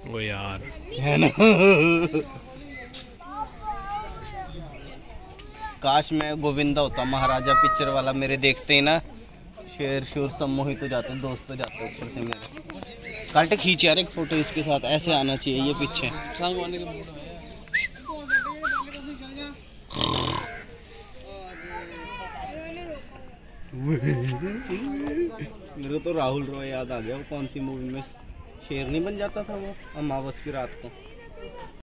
वो यार है ना। काश मैं गोविंदा होता, महाराजा पिक्चर वाला। मेरे देखते ही ना शेर शूर सम्मोहित हो जाते हैं, दोस्त हो जाते हैं ऊपर से मेरे। कांटे खींच यार एक फोटो इसके साथ, ऐसे आना चाहिए ये पीछे। मेरे को तो राहुल रॉय याद आ गया। वो कौन सी मूवी में शेर नहीं बन जाता था वो, अमावस की रात को।